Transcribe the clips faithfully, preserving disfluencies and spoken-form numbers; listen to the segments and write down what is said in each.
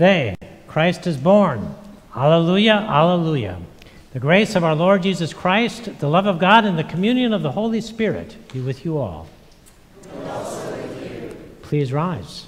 Today, Christ is born. Alleluia, alleluia. The grace of our Lord Jesus Christ, the love of God, and the communion of the Holy Spirit be with you all. And also with you. Please rise.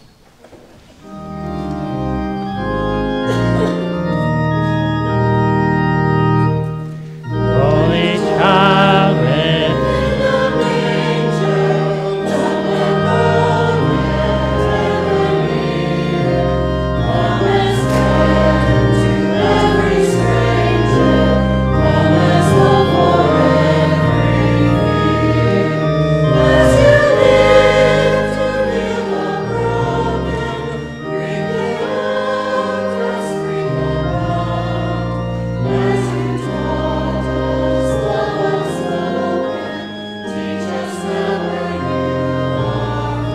Holy child within the manger, come and go wherever near. Promise God to every stranger, promise love for every year. As you live to heal the broken, bring the outcast, bring the bound. As you taught us love unspoken, teach us that where you are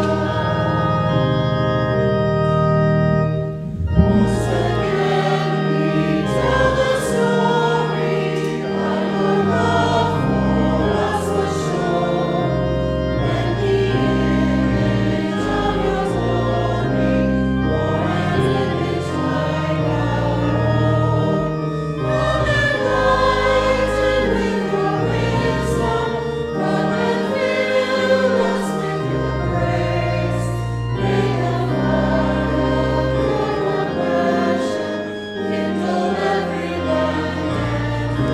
found. Once again we tell the story how your love for us was shown, when the image of your glory bore an image like our own. Come and lighten with your wisdom, come and fill us with your grace. May the fire of your compassion kindle every land and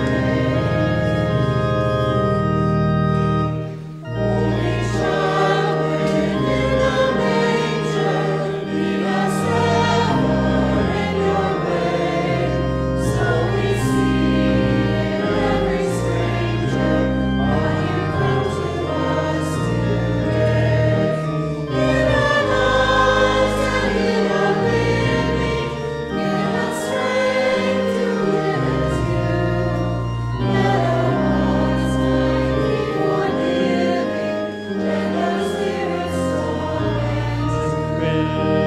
grace. Holy child within the manger, lead us ever in your way. So we see in every stranger all you come to us today. In our lives and in our living, give us strength to live as you. Let our hearts might be forgiving, and our spirits strong and true.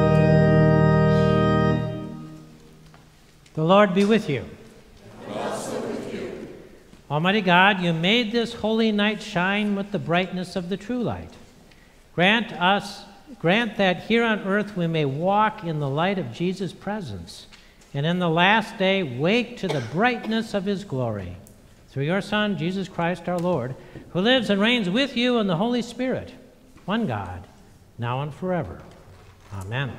The Lord be with you. Almighty God, you made this holy night shine with the brightness of the true light. Grant us, grant that here on earth we may walk in the light of Jesus' presence, and in the last day wake to the brightness of his glory. Through your Son, Jesus Christ our Lord, who lives and reigns with you in the Holy Spirit, one God, now and forever. Amen.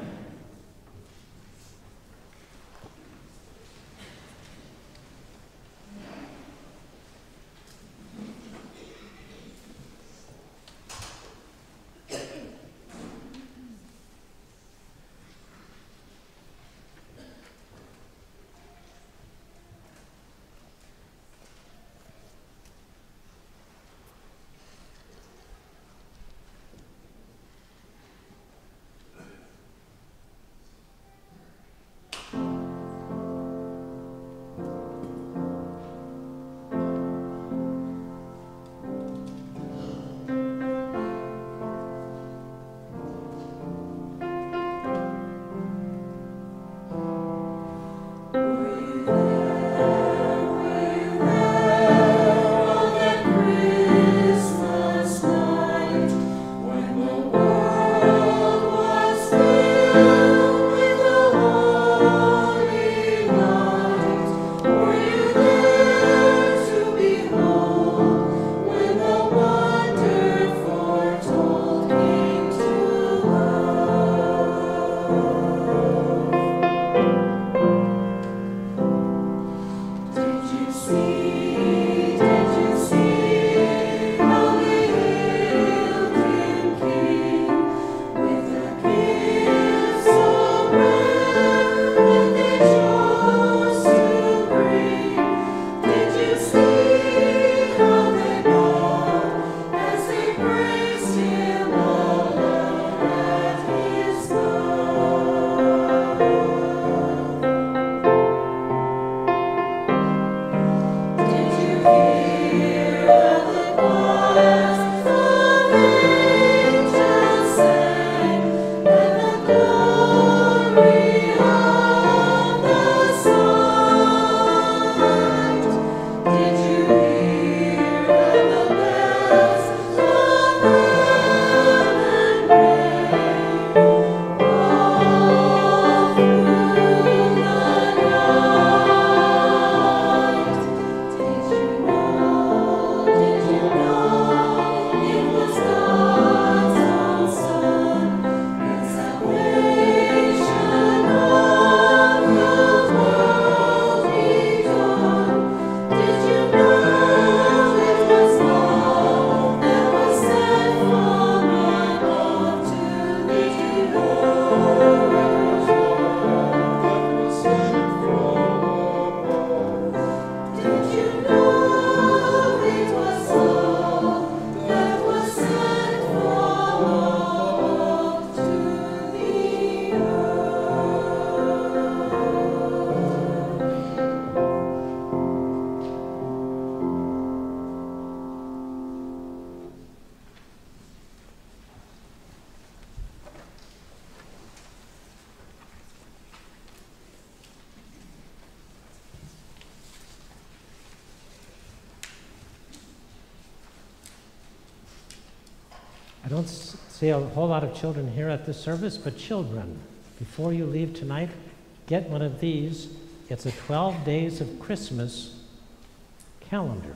I don't see a whole lot of children here at this service, but children, before you leave tonight, get one of these. It's a twelve Days of Christmas calendar.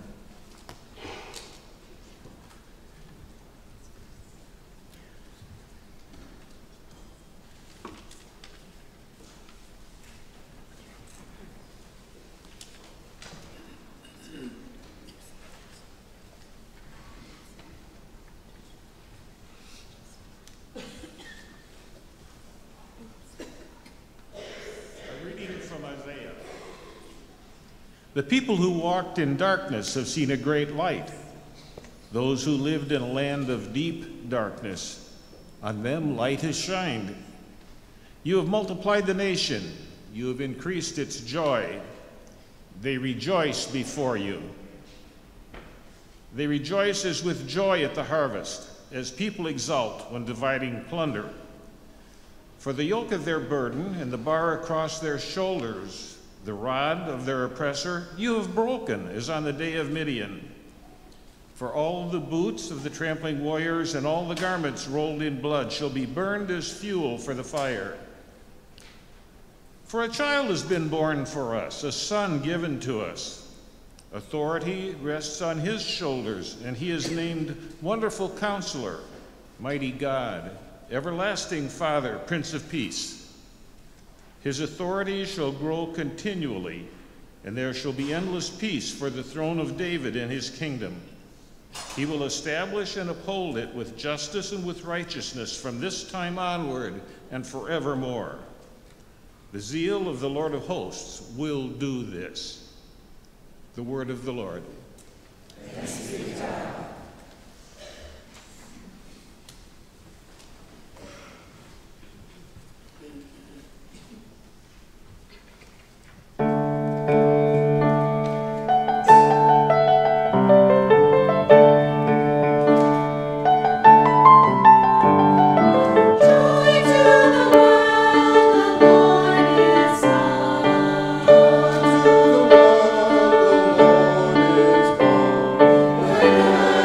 The people who walked in darkness have seen a great light. Those who lived in a land of deep darkness, on them light has shined. You have multiplied the nation. You have increased its joy. They rejoice before you. They rejoice as with joy at the harvest, as people exult when dividing plunder. For the yoke of their burden and the bar across their shoulders, the rod of their oppressor, you have broken, as on the day of Midian. For all the boots of the trampling warriors and all the garments rolled in blood shall be burned as fuel for the fire. For a child has been born for us, a son given to us. Authority rests on his shoulders, and he is named Wonderful Counselor, Mighty God, Everlasting Father, Prince of Peace. His authority shall grow continually, and there shall be endless peace for the throne of David and his kingdom. He will establish and uphold it with justice and with righteousness from this time onward and forevermore. The zeal of the Lord of hosts will do this. The word of the Lord. Thanks be to God. Good.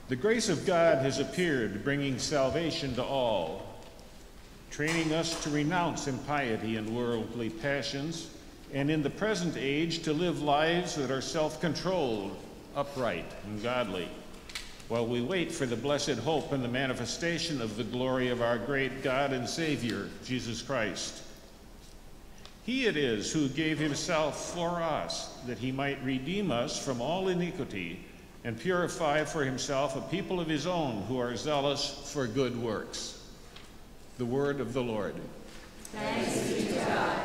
The grace of God has appeared, bringing salvation to all, training us to renounce impiety and worldly passions, and in the present age to live lives that are self-controlled, upright, and godly, while we wait for the blessed hope and the manifestation of the glory of our great God and Savior, Jesus Christ. He it is who gave himself for us, that he might redeem us from all iniquity and purify for himself a people of his own who are zealous for good works. The word of the Lord. Thanks be to God.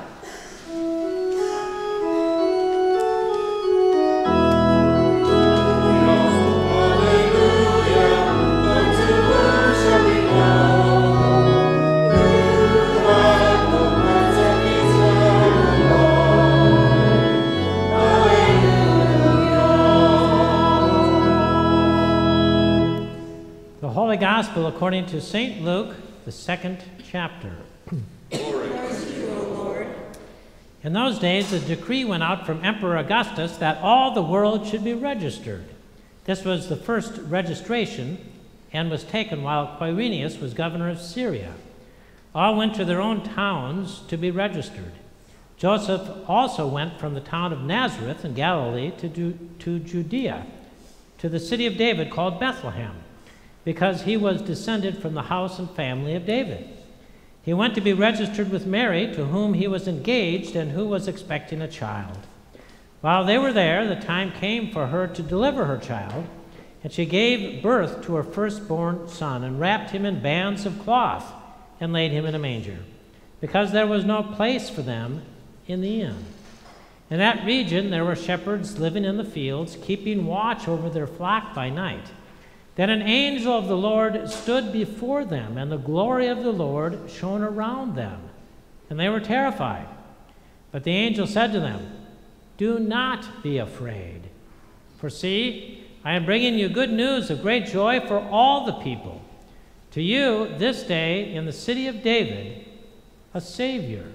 Holy Gospel according to Saint Luke, the second chapter. Glory to you, O Lord. In those days, a decree went out from Emperor Augustus that all the world should be registered. This was the first registration and was taken while Quirinius was governor of Syria. All went to their own towns to be registered. Joseph also went from the town of Nazareth in Galilee to, Ju- to Judea, to the city of David called Bethlehem, because he was descended from the house and family of David. He went to be registered with Mary, to whom he was engaged and who was expecting a child. While they were there, the time came for her to deliver her child, and she gave birth to her firstborn son and wrapped him in bands of cloth and laid him in a manger, because there was no place for them in the inn. In that region there were shepherds living in the fields, keeping watch over their flock by night. Then an angel of the Lord stood before them, and the glory of the Lord shone around them, and they were terrified. But the angel said to them, "Do not be afraid, for see, I am bringing you good news of great joy for all the people. To you this day in the city of David a Savior.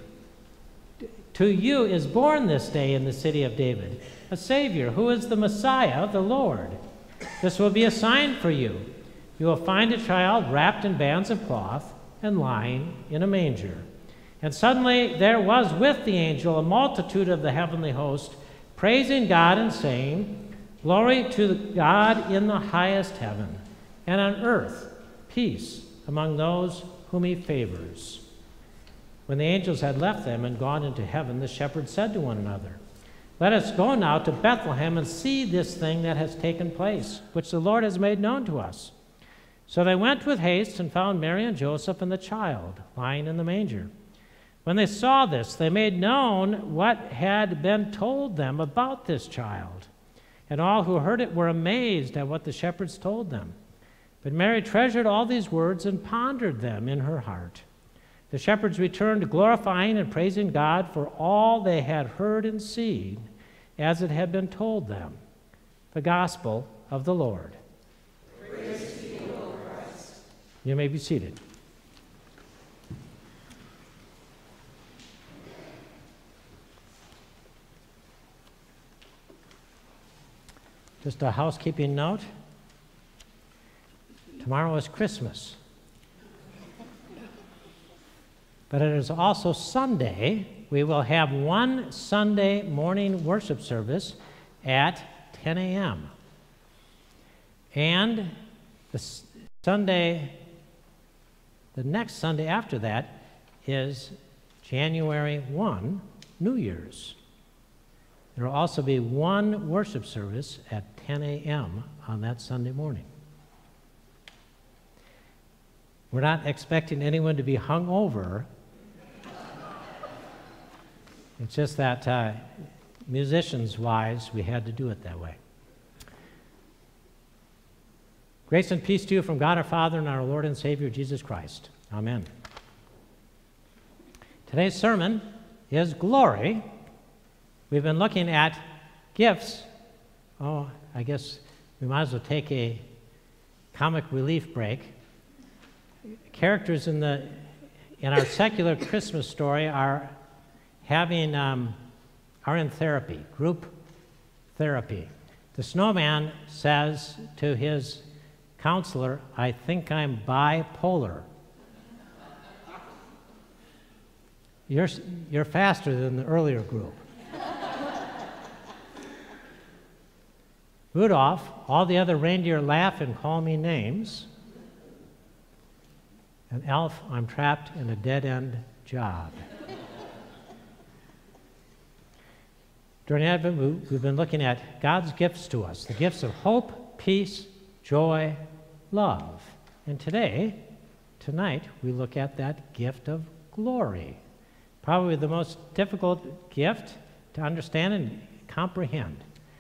To you is born this day in the city of David a Savior, who is the Messiah, the Lord. This will be a sign for you. You will find a child wrapped in bands of cloth and lying in a manger." And suddenly there was with the angel a multitude of the heavenly host, praising God and saying, "Glory to God in the highest heaven, and on earth peace among those whom he favors." When the angels had left them and gone into heaven, the shepherds said to one another, "Let us go now to Bethlehem and see this thing that has taken place, which the Lord has made known to us." So they went with haste and found Mary and Joseph and the child lying in the manger. When they saw this, they made known what had been told them about this child. And all who heard it were amazed at what the shepherds told them. But Mary treasured all these words and pondered them in her heart. The shepherds returned, glorifying and praising God for all they had heard and seen, as it had been told them. The Gospel of the Lord. Praise to you, O Christ. You may be seated. Just a housekeeping note. Tomorrow is Christmas. But it is also Sunday. We will have one Sunday morning worship service at ten a.m. And the Sunday, the next Sunday after that is January first, New Year's. There will also be one worship service at ten a.m. on that Sunday morning. We're not expecting anyone to be hung over. It's just that uh, musicians-wise, we had to do it that way. Grace and peace to you from God our Father and our Lord and Savior Jesus Christ. Amen. Today's sermon is Glory. We've been looking at gifts. Oh, I guess we might as well take a comic relief break. Characters in the in our secular Christmas story are having um, are in therapy, group therapy. The snowman says to his Counselor, I think I'm bipolar. You're, you're faster than the earlier group. Rudolph, all the other reindeer laugh and call me names. And Elf, I'm trapped in a dead-end job. During Advent, we've been looking at God's gifts to us, the gifts of hope, peace, joy, love. And today, tonight, we look at that gift of glory. Probably the most difficult gift to understand and comprehend.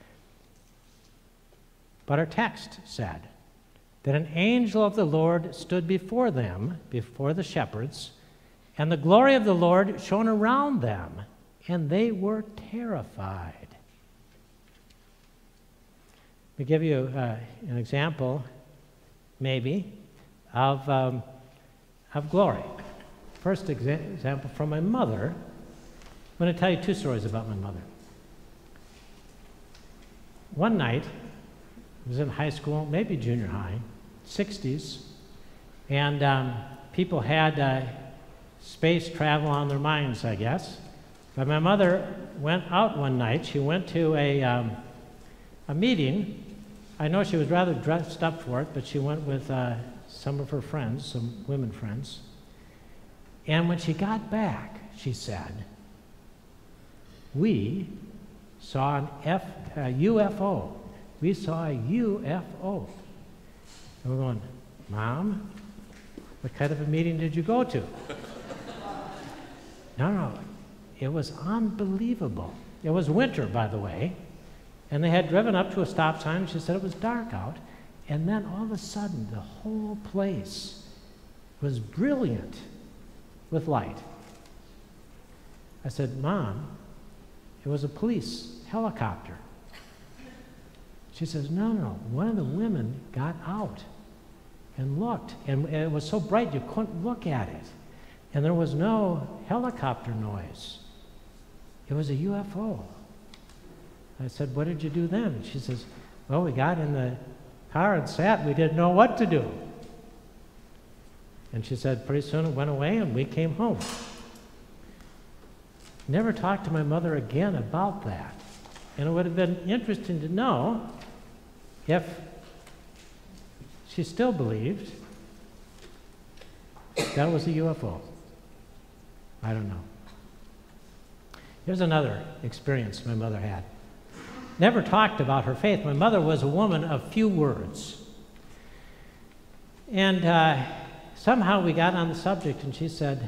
But our text said that an angel of the Lord stood before them, before the shepherds, and the glory of the Lord shone around them, and they were terrified. Let me give you uh, an example, maybe, of, um, of glory. First exa- example from my mother. I'm going to tell you two stories about my mother. One night, I was in high school, maybe junior high, sixties, and um, people had uh, space travel on their minds, I guess. But my mother went out one night. She went to a, um, a meeting. I know she was rather dressed up for it, but she went with uh, some of her friends, some women friends. And when she got back, she said, we saw an F, a U F O. We saw a U F O. And we're going, Mom, what kind of a meeting did you go to? No, no, it was unbelievable. It was winter, by the way, and they had driven up to a stop sign. She said it was dark out, and then all of a sudden, the whole place was brilliant with light. I said, Mom, it was a police helicopter. She says, no, no, one of the women got out and looked, and it was so bright you couldn't look at it. And there was no helicopter noise. It was a U F O. I said, what did you do then? She says, well, we got in the car and sat. We didn't know what to do. And she said, pretty soon it went away and we came home. Never talked to my mother again about that. And it would have been interesting to know if she still believed that was a U F O. I don't know. Here's another experience my mother had. Never talked about her faith. My mother was a woman of few words. And uh, somehow we got on the subject, and she said,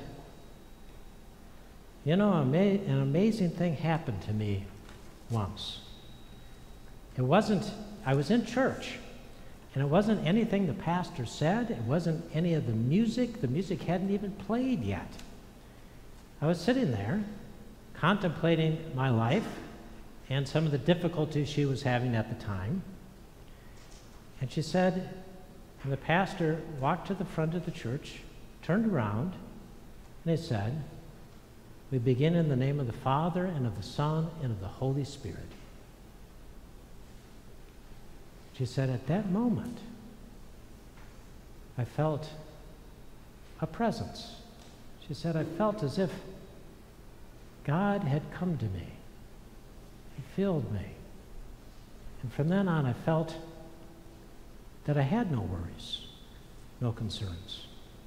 you know, ama- an amazing thing happened to me once. It wasn't, I was in church, and it wasn't anything the pastor said. It wasn't any of the music. The music hadn't even played yet. I was sitting there contemplating my life and some of the difficulties she was having at the time. And she said, and the pastor walked to the front of the church, turned around, and he said, we begin in the name of the Father, and of the Son, and of the Holy Spirit. She said, at that moment, I felt a presence. She said, I felt as if God had come to me. He filled me. And from then on, I felt that I had no worries, no concerns.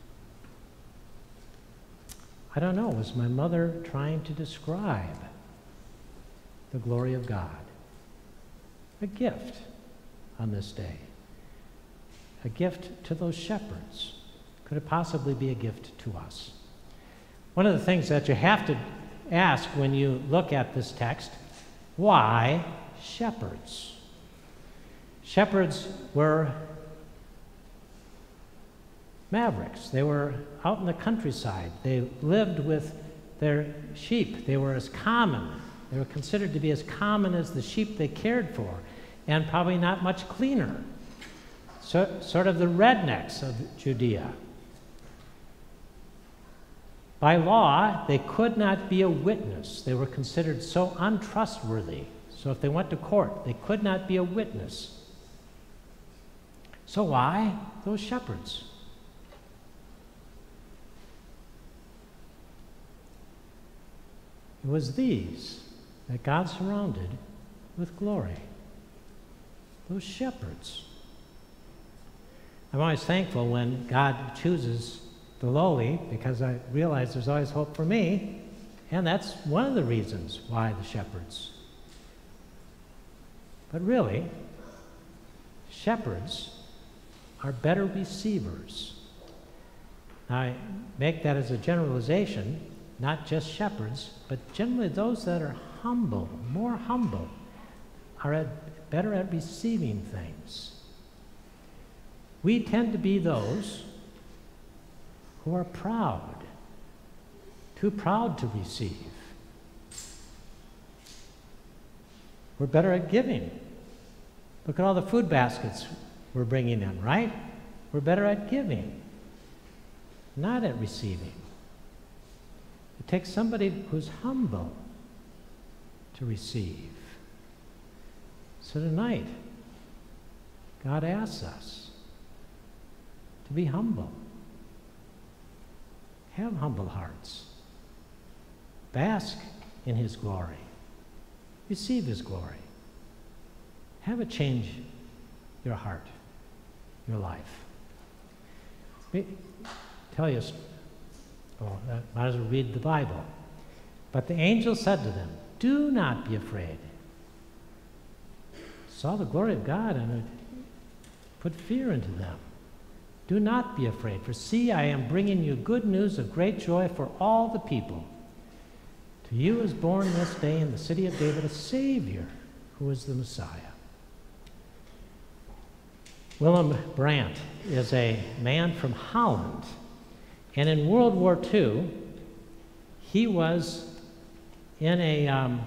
I don't know, was my mother trying to describe the glory of God? A gift on this day. A gift to those shepherds. Could it possibly be a gift to us? One of the things that you have to ask when you look at this text, why shepherds? Shepherds were mavericks. They were out in the countryside. They lived with their sheep. They were as common. They were considered to be as common as the sheep they cared for, and probably not much cleaner. So, sort of the rednecks of Judea. By law, they could not be a witness. They were considered so untrustworthy. So if they went to court, they could not be a witness. So why those shepherds? It was these that God surrounded with glory. Those shepherds. I'm always thankful when God chooses the lowly, because I realize there's always hope for me, and that's one of the reasons why the shepherds. But really, shepherds are better receivers. Now, I make that as a generalization, not just shepherds, but generally those that are humble, more humble, are at, better at receiving things. We tend to be those who are proud, too proud to receive. We're better at giving. Look at all the food baskets we're bringing in, right? We're better at giving, not at receiving. It takes somebody who's humble to receive. So tonight, God asks us to be humble. Have humble hearts. Bask in His glory. Receive His glory. Have it change your heart, your life. Let me tell you, oh, I might as well read the Bible. But the angel said to them, "Do not be afraid." Saw the glory of God and it put fear into them. "Do not be afraid, for see, I am bringing you good news of great joy for all the people. To you is born this day in the city of David a Savior, who is the Messiah." Willem Brandt is a man from Holland, and in World War Two, he was in a um,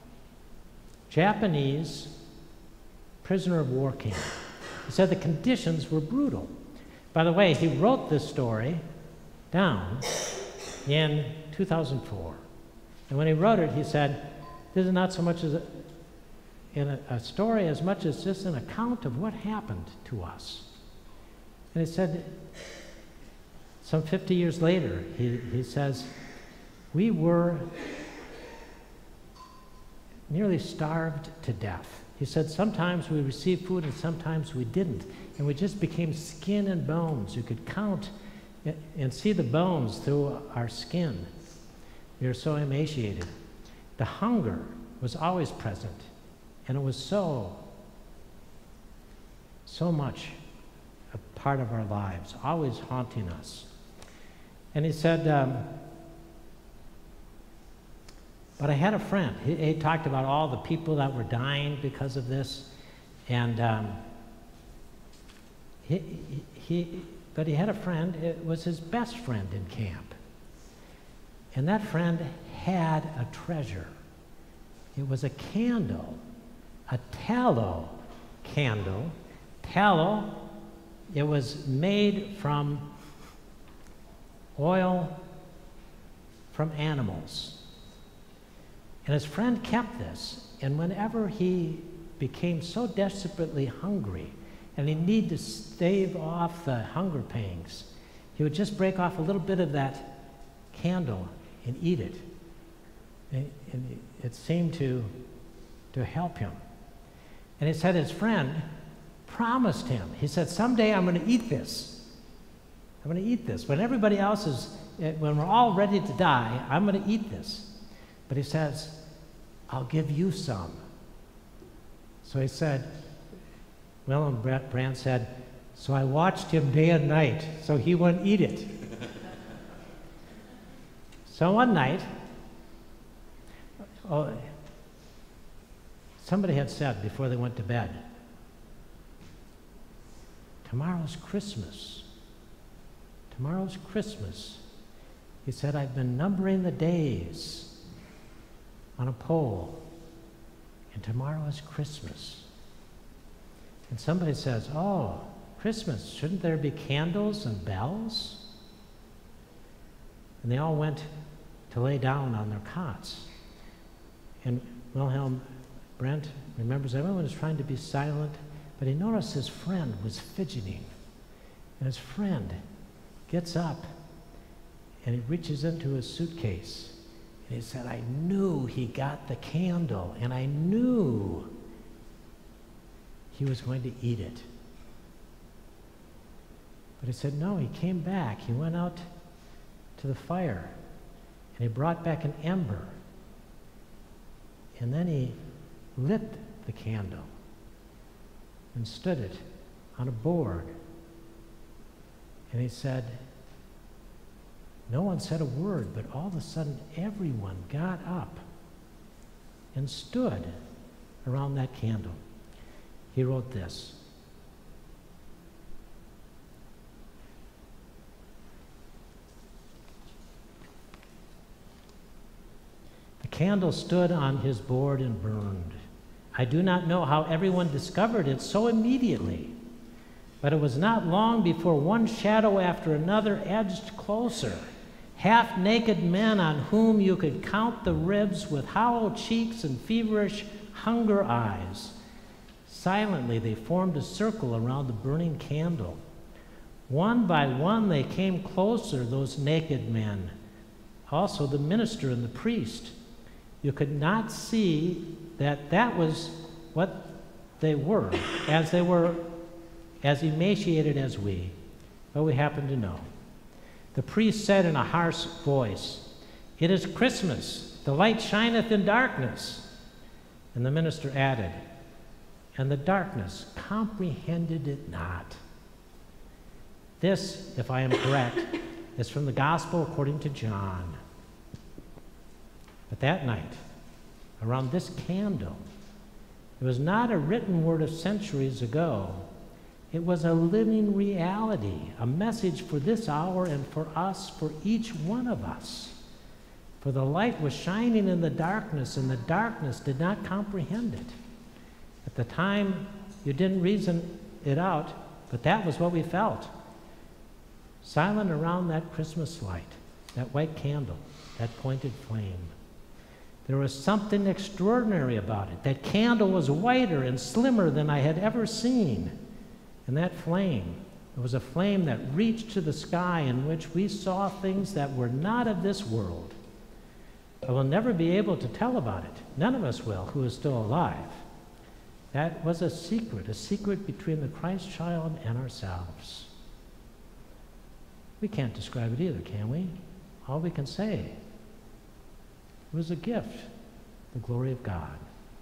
Japanese prisoner of war camp. He said the conditions were brutal. By the way, he wrote this story down in two thousand four. And when he wrote it, he said, this is not so much as a, in a, a story as much as just an account of what happened to us. And he said, some fifty years later, he, he says, we were nearly starved to death. He said, sometimes we received food and sometimes we didn't. And we just became skin and bones. You could count and see the bones through our skin. We were so emaciated. The hunger was always present. And it was so, so much a part of our lives, always haunting us. And he said, um, but I had a friend. He, he talked about all the people that were dying because of this. And um, he, he, but he had a friend. It was his best friend in camp. And that friend had a treasure. It was a candle, a tallow candle. Tallow, it was made from oil from animals. And his friend kept this, and whenever he became so desperately hungry and he needed to stave off the hunger pangs, he would just break off a little bit of that candle and eat it. And, and it seemed to, to help him. And he said his friend promised him, he said, someday I'm going to eat this. I'm going to eat this. When everybody else is, when we're all ready to die, I'm going to eat this. But he says, I'll give you some. So he said, Willem Brandt said, so I watched him day and night so he wouldn't eat it. So one night, oh, somebody had said before they went to bed, tomorrow's Christmas. Tomorrow's Christmas. He said, I've been numbering the days on a pole, and tomorrow is Christmas. And somebody says, oh, Christmas, shouldn't there be candles and bells? And they all went to lay down on their cots. And Wilhelm Brandt remembers everyone was trying to be silent, But he noticed his friend was fidgeting. And his friend gets up and he reaches into his suitcase. And he said, I knew he got the candle, and I knew he was going to eat it. But he said, no, he came back. He went out to the fire, and he brought back an ember. And then he lit the candle and stood it on a board. And he said, no one said a word, but all of a sudden everyone got up and stood around that candle. He wrote this. The candle stood on his board and burned. I do not know how everyone discovered it so immediately, but it was not long before one shadow after another edged closer. Half-naked men on whom you could count the ribs with hollow cheeks and feverish hunger eyes. Silently they formed a circle around the burning candle. One by one they came closer, those naked men, also the minister and the priest. You could not see that that was what they were, as they were as emaciated as we, but we happen to know. The priest said in a harsh voice, it is Christmas, the light shineth in darkness. And the minister added, and the darkness comprehended it not. This, if I am correct, is from the Gospel according to John. But that night, around this candle, it was not a written word of centuries ago. It was a living reality, a message for this hour and for us, for each one of us. For the light was shining in the darkness, and the darkness did not comprehend it. At the time, you didn't reason it out, but that was what we felt. Silent around that Christmas light, that white candle, that pointed flame. There was something extraordinary about it. That candle was whiter and slimmer than I had ever seen. And that flame, it was a flame that reached to the sky, in which we saw things that were not of this world. I will never be able to tell about it. None of us will, who is still alive. That was a secret, a secret between the Christ child and ourselves. We can't describe it either, can we? All we can say, it was a gift, the glory of God.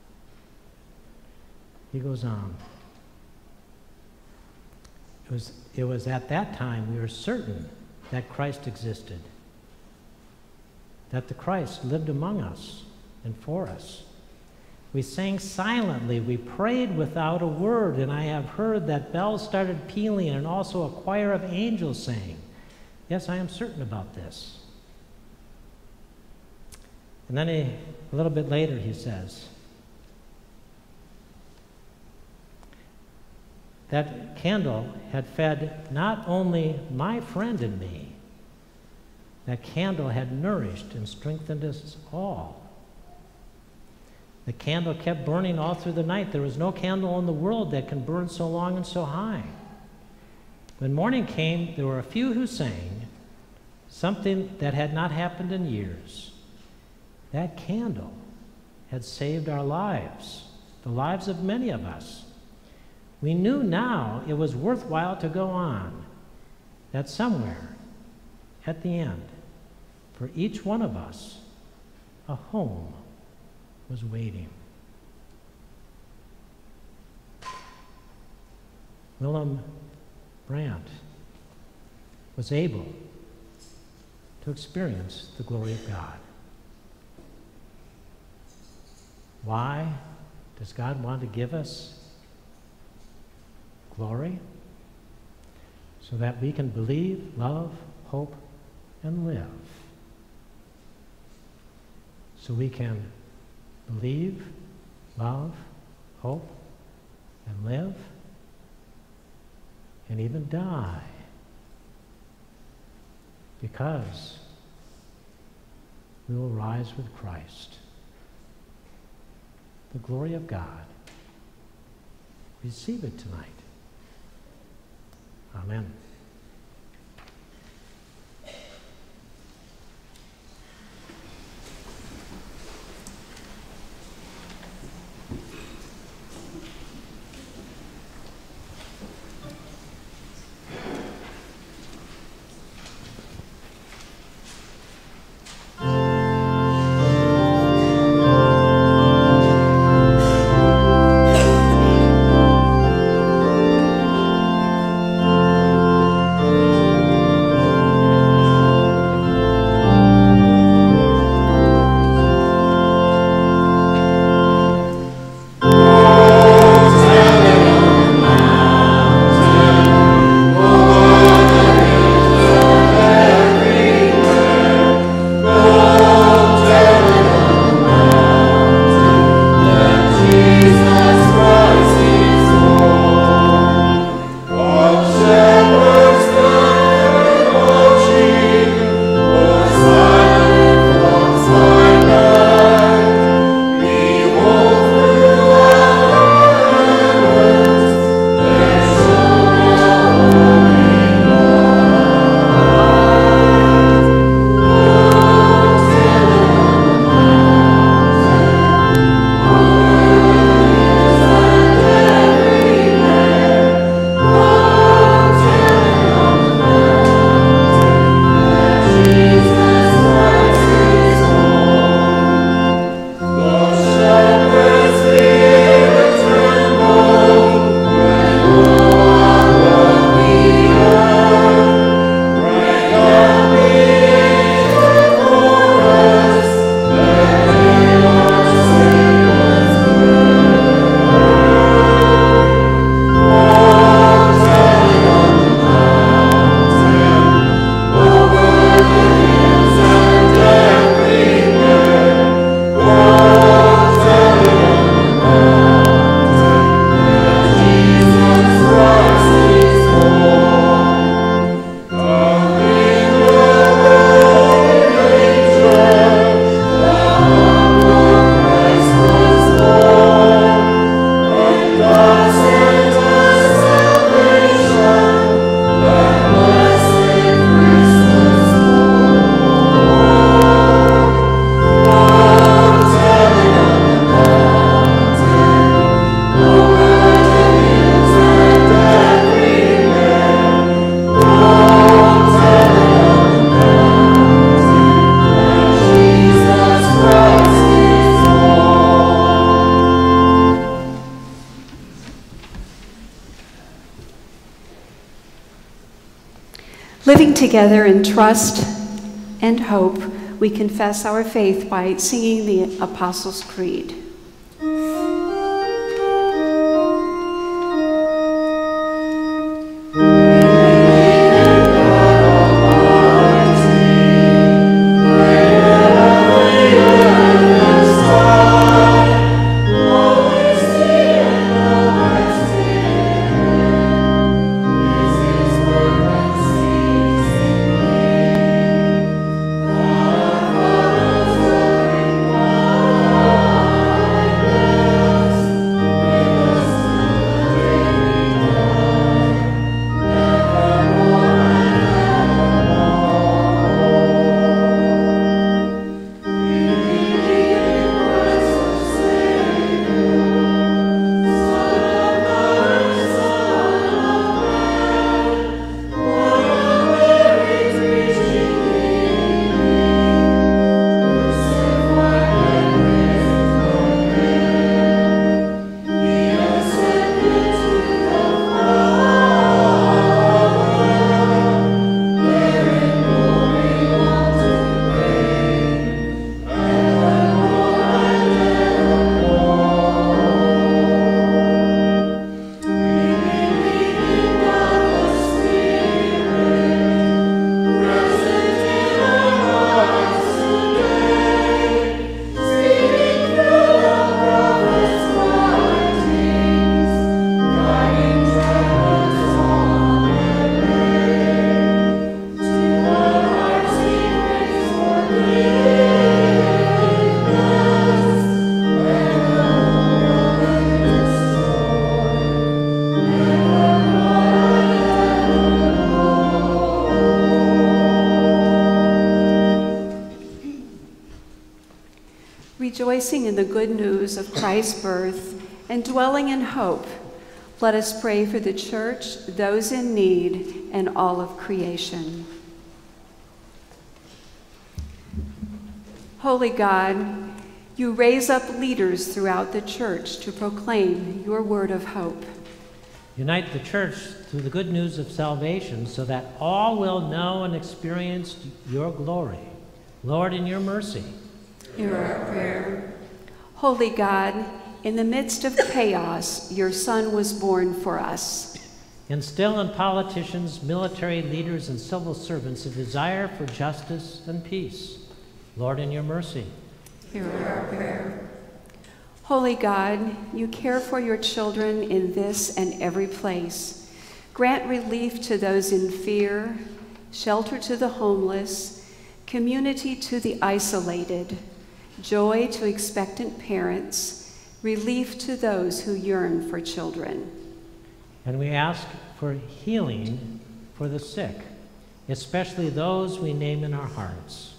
He goes on. It was, it was at that time we were certain that Christ existed, that the Christ lived among us and for us. We sang silently, we prayed without a word, and I have heard that bells started pealing and also a choir of angels sang. Yes, I am certain about this. And then he, a little bit later he says, that candle had fed not only my friend and me, that candle had nourished and strengthened us all. The candle kept burning all through the night. There was no candle in the world that can burn so long and so high. When morning came, there were a few who sang something that had not happened in years. That candle had saved our lives, the lives of many of us. We knew now it was worthwhile to go on, that somewhere at the end, for each one of us, a home was waiting. Willem Brandt was able to experience the glory of God. Why does God want to give us glory? So that we can believe, love, hope, and live. So we can believe, love, hope, and live, and even die. Because we will rise with Christ. The glory of God receive it tonight. Amen. Living together in trust and hope, we confess our faith by singing the Apostles' Creed. Amen. Rejoicing in the good news of Christ's birth and dwelling in hope, let us pray for the church, those in need, and all of creation. Holy God, you raise up leaders throughout the church to proclaim your word of hope. Unite the church through the good news of salvation so that all will know and experience your glory. Lord, in your mercy, hear our prayer. Holy God, in the midst of chaos, your Son was born for us. Instill in politicians, military leaders, and civil servants a desire for justice and peace. Lord, in your mercy, hear our prayer. Holy God, you care for your children in this and every place. Grant relief to those in fear, shelter to the homeless, community to the isolated, joy to expectant parents, relief to those who yearn for children. And we ask for healing for the sick, especially those we name in our hearts.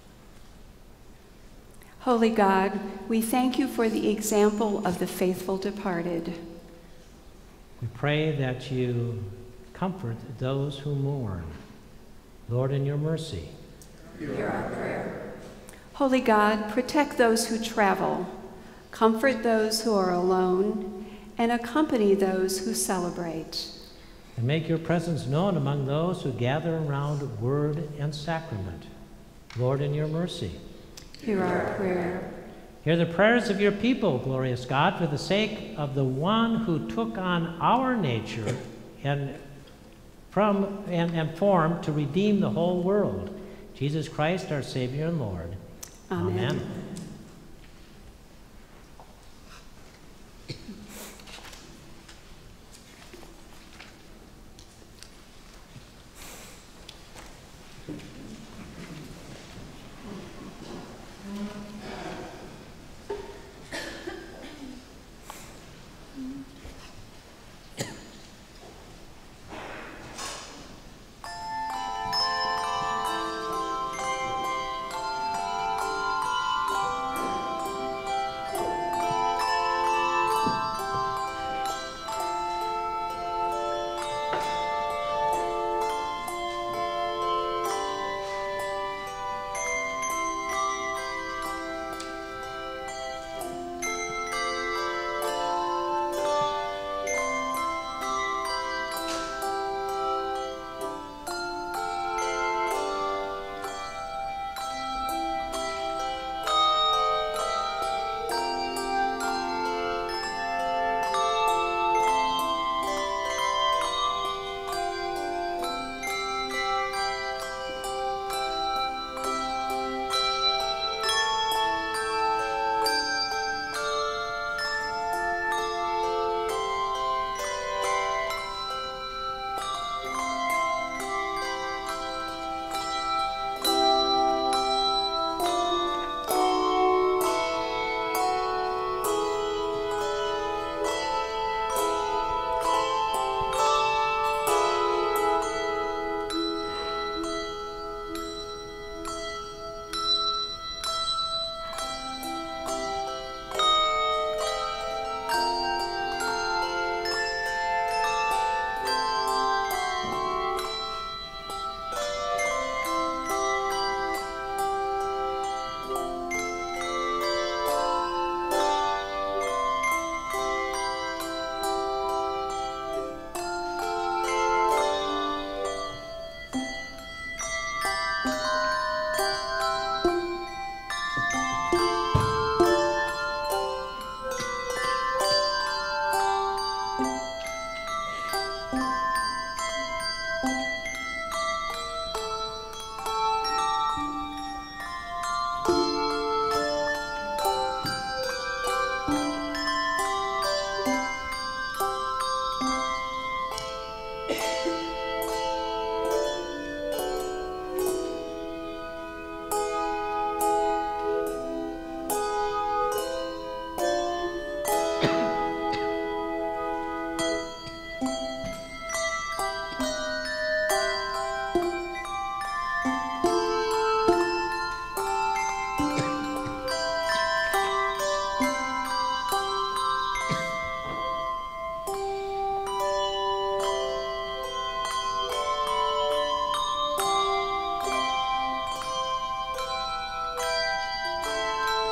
Holy God, we thank you for the example of the faithful departed. We pray that you comfort those who mourn. Lord, in your mercy, hear our prayer. Holy God, protect those who travel, comfort those who are alone, and accompany those who celebrate. and make your presence known among those who gather around word and sacrament. Lord, in your mercy, hear our prayer. hear the prayers of your people, glorious God, for the sake of the one who took on our nature and from and, and form to redeem the whole world, Jesus Christ, our Savior and Lord. Amen. Amen.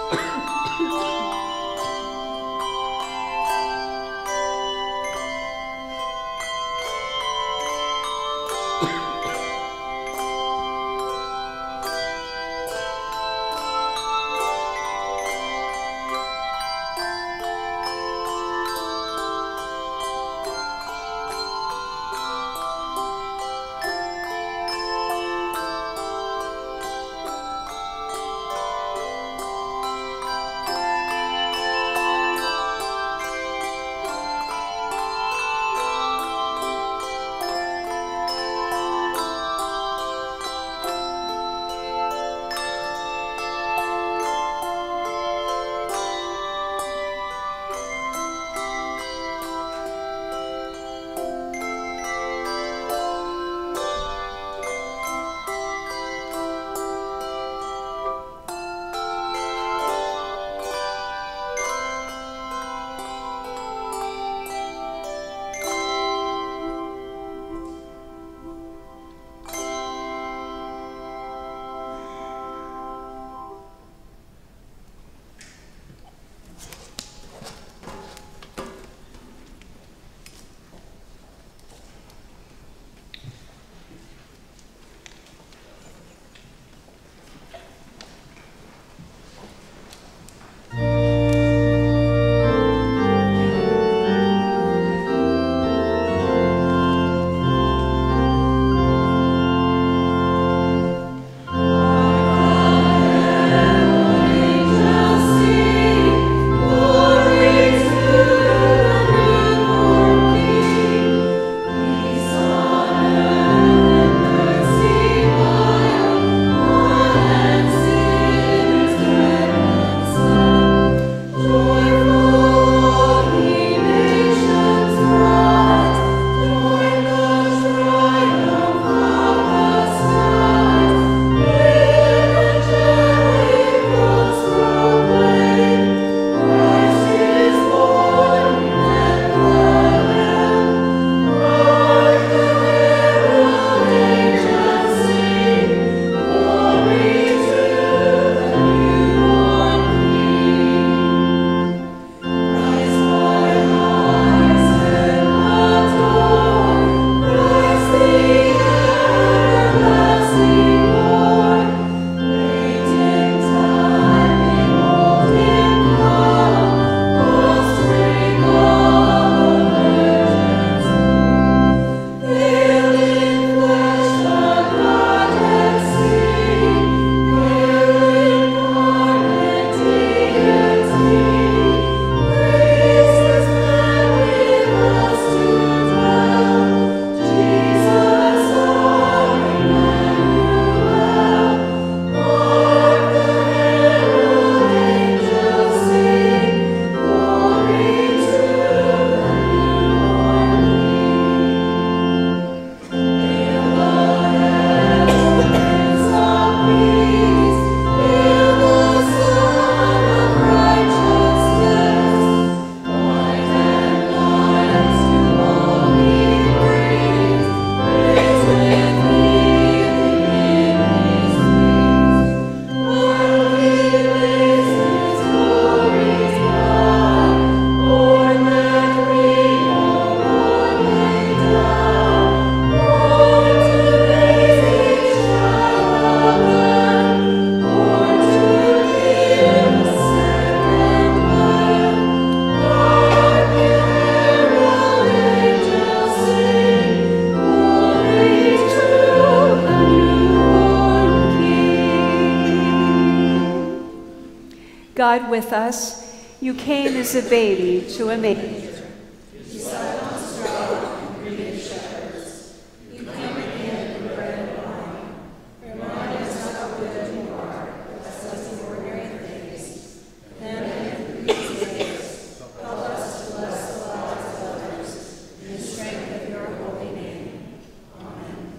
God with us, you came as a baby to a manger. You sat on straw and greeted shepherds. You come again in bread and wine. Remind us how good you are, bless us in ordinary things. Then in these days, help us to bless the lives of others in the strength of your holy name. Amen.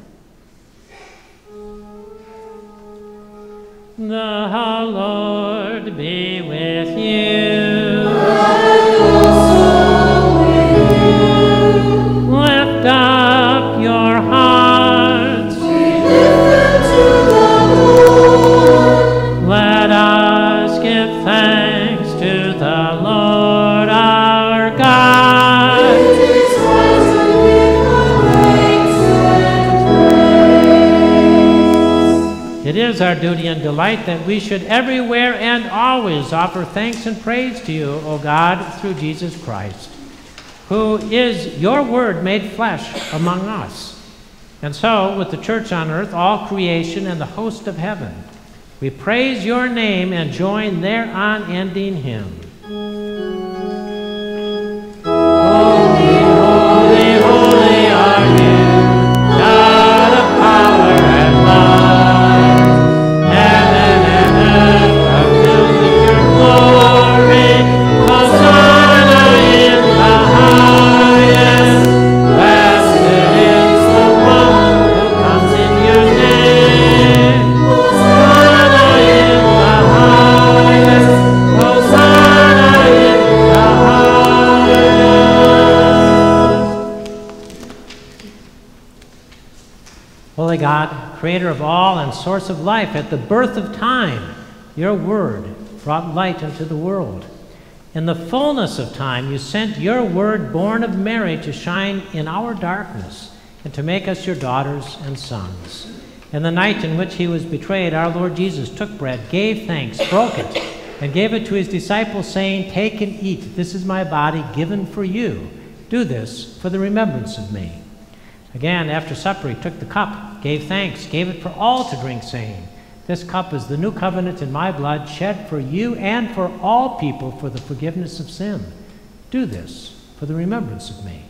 The Lord be with you. And also is our duty and delight that we should everywhere and always offer thanks and praise to you, O God, through Jesus Christ, who is your word made flesh among us. And so, with the church on earth, all creation, and the host of heaven, we praise your name and join their unending hymn. Holy, holy, holy are you, God of power and love. Heaven and earth are filled with your glory. Hosanna in the highest. Blessed is the one who comes in your name. Hosanna in the highest. Hosanna in the highest. Holy God, creator of all and source of life, at the birth of time, your word brought light into the world. In the fullness of time, you sent your word, born of Mary, to shine in our darkness and to make us your daughters and sons. In the night in which he was betrayed, our Lord Jesus took bread, gave thanks, broke it, and gave it to his disciples, saying, "Take and eat. This is my body given for you. Do this for the remembrance of me." Again, after supper, he took the cup, gave thanks, gave it for all to drink, saying, "This cup is the new covenant in my blood, shed for you and for all people for the forgiveness of sin. Do this for the remembrance of me."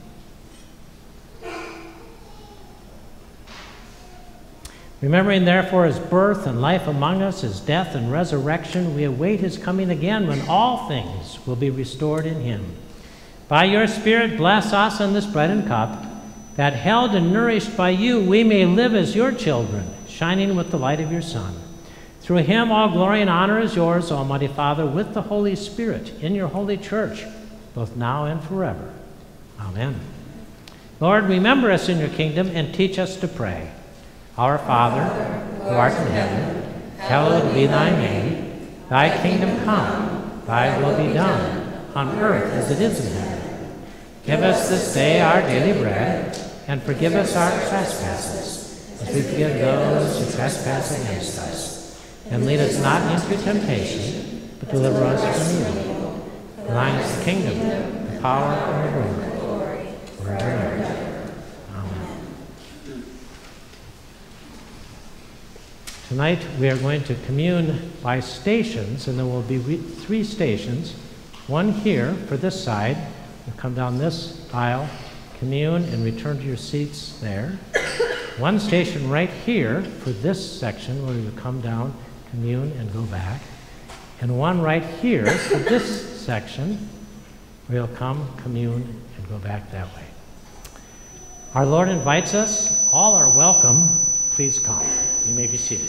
Remembering, therefore, his birth and life among us, his death and resurrection, we await his coming again, when all things will be restored in him. By your Spirit, bless us in this bread and cup, that held and nourished by you, we may live as your children, shining with the light of your Son. Through him all glory and honor is yours, Almighty Father, with the Holy Spirit, in your holy church, both now and forever. Amen. Lord, remember us in your kingdom and teach us to pray. Our Father, who art in heaven, hallowed be thy name. Thy kingdom come, thy will be done, on earth as it is in heaven. Give us this day our daily bread, and forgive us our trespasses, as we forgive those who trespass against us. And lead us not into temptation, but deliver us from evil. For thine is the kingdom, the power, and the glory, forever and ever. Amen. Tonight we are going to commune by stations, and there will be re- three stations. One here for this side. You'll come down this aisle, commune, and return to your seats there. One station right here for this section, where you come down, commune, and go back. And one right here for this section, where you'll come, commune, and go back that way. Our Lord invites us. All are welcome. Please come. You may be seated.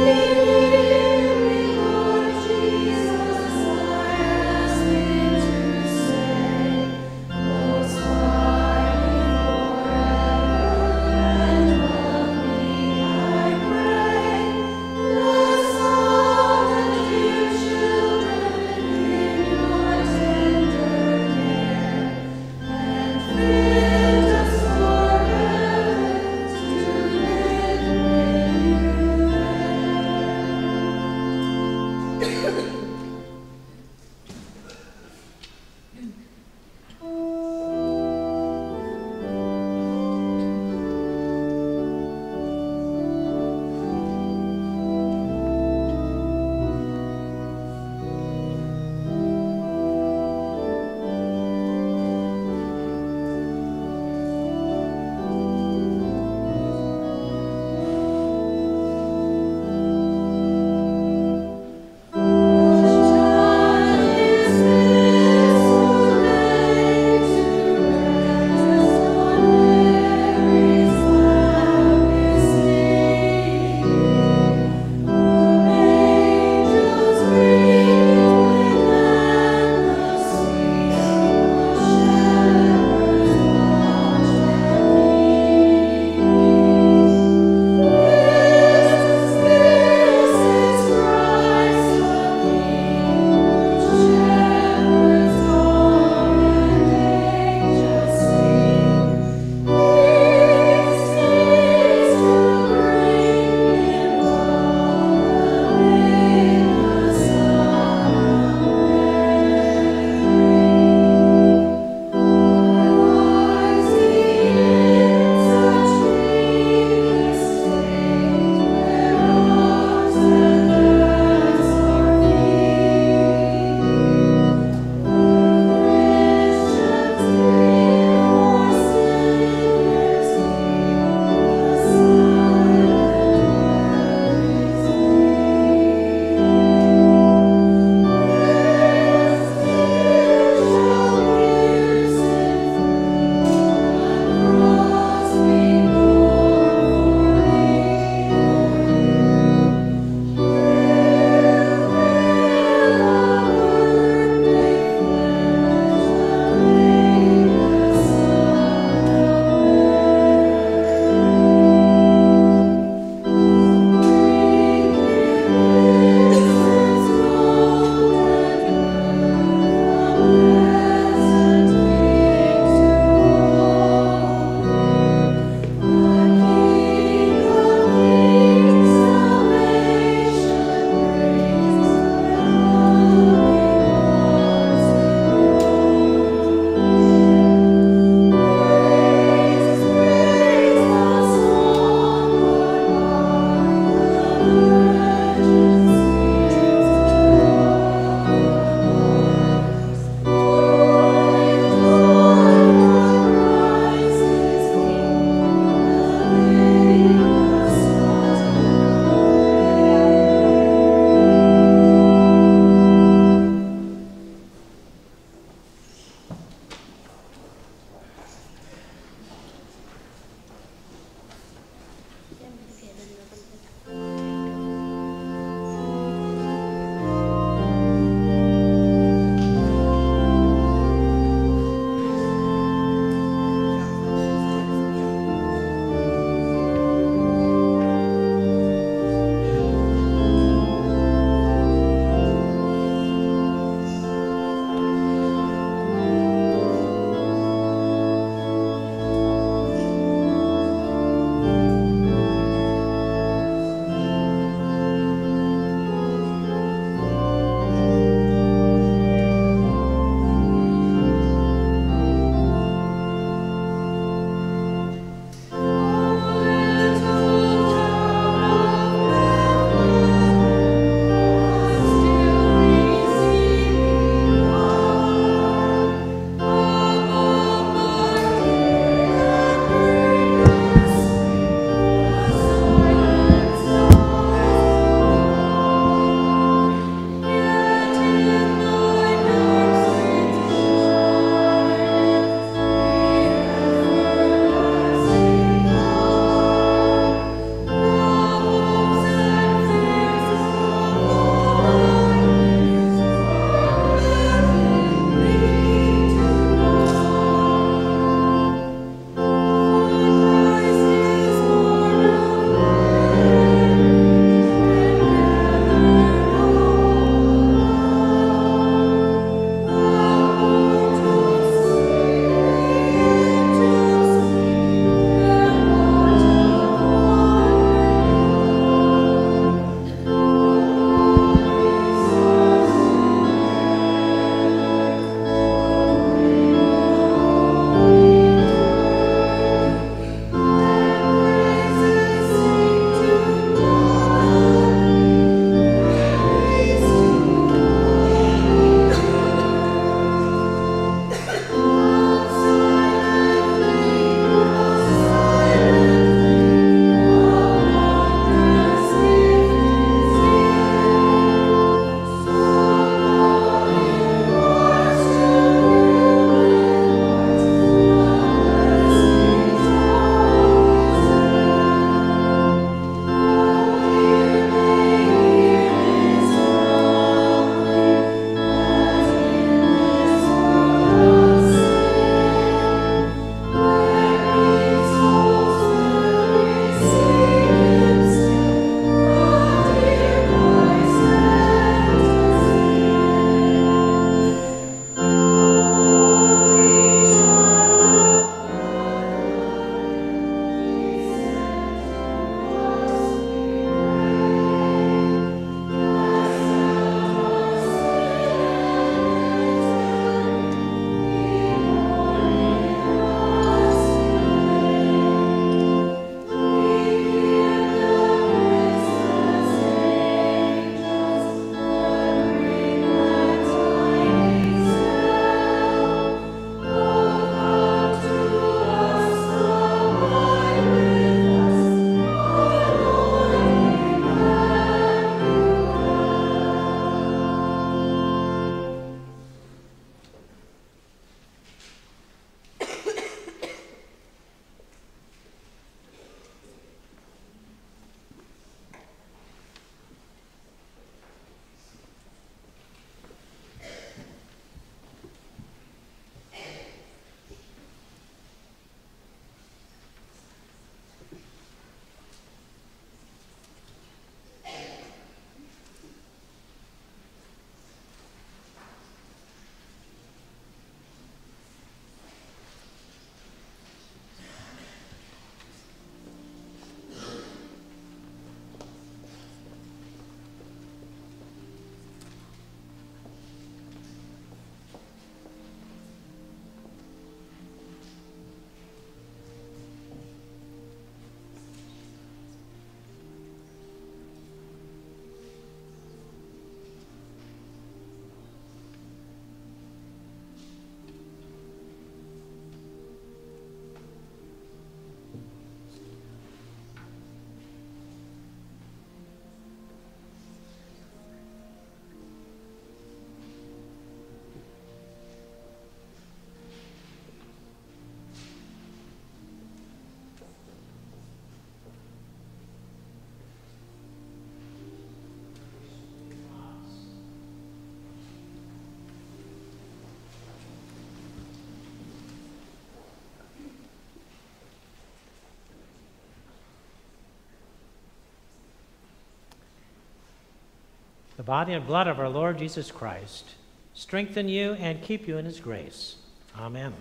To the body and blood of our Lord Jesus Christ strengthen you and keep you in his grace. Amen.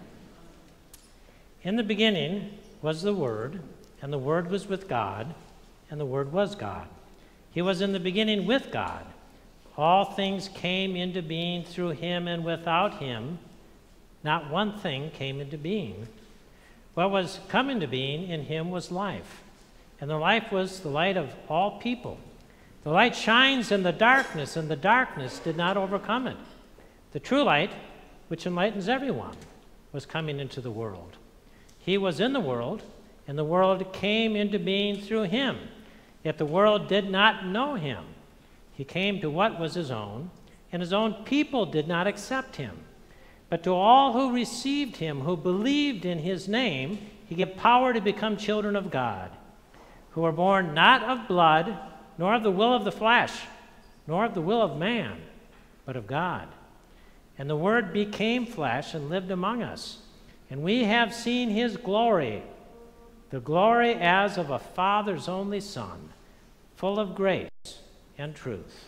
In the beginning was the Word, and the Word was with God, and the Word was God. He was in the beginning with God. All things came into being through him, and without him not one thing came into being. What was come into being in him was life, and the life was the light of all people. The light shines in the darkness, and the darkness did not overcome it. The true light, which enlightens everyone, was coming into the world. He was in the world, and the world came into being through him, yet the world did not know him. He came to what was his own, and his own people did not accept him. But to all who received him, who believed in his name, he gave power to become children of God, who were born not of blood, nor of the will of the flesh, nor of the will of man, but of God. And the Word became flesh and lived among us, and we have seen his glory, the glory as of a Father's only Son, full of grace and truth.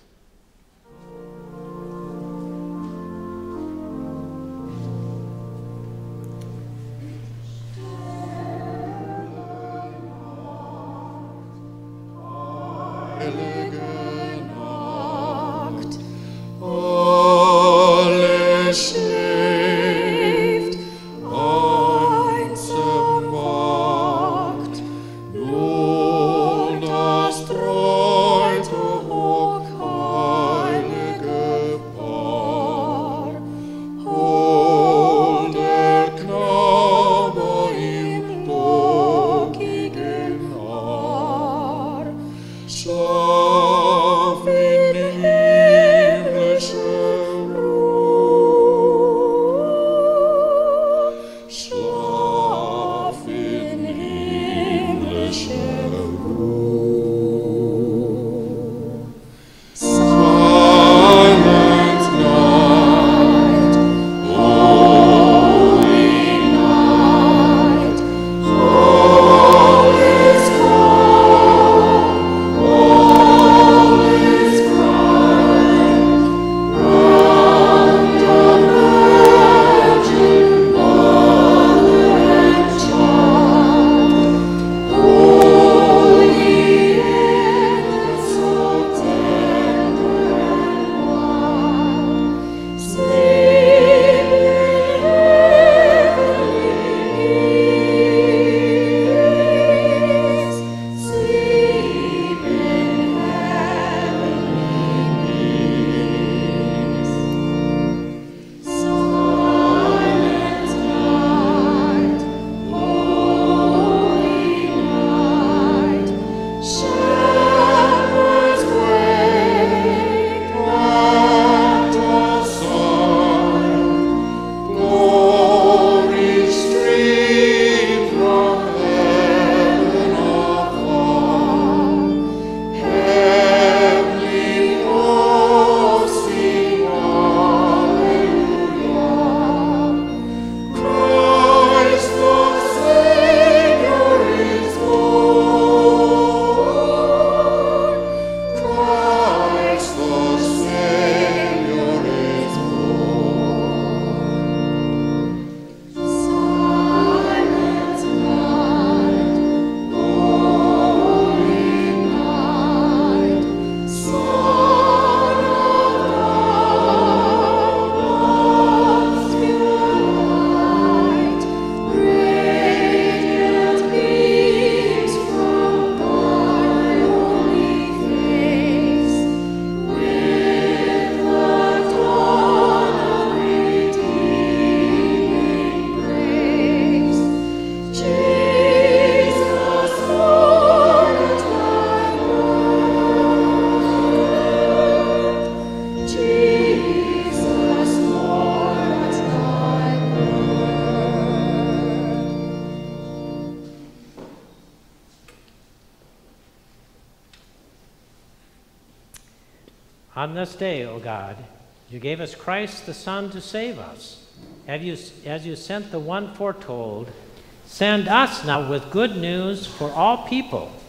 On this day, O God, you gave us Christ the Son to save us. As you, as you sent the one foretold, send us now with good news for all people,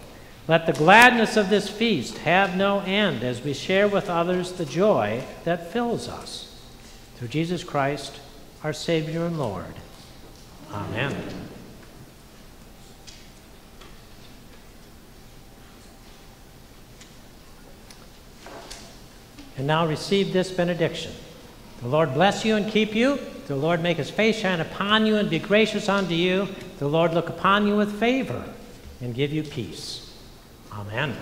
Let the gladness of this feast have no end as we share with others the joy that fills us. Through Jesus Christ, our Savior and Lord. Amen. And now receive this benediction. The Lord bless you and keep you. The Lord make his face shine upon you and be gracious unto you. The Lord look upon you with favor and give you peace. Amen.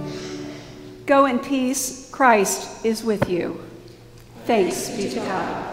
Christ is with you. Thanks be to God.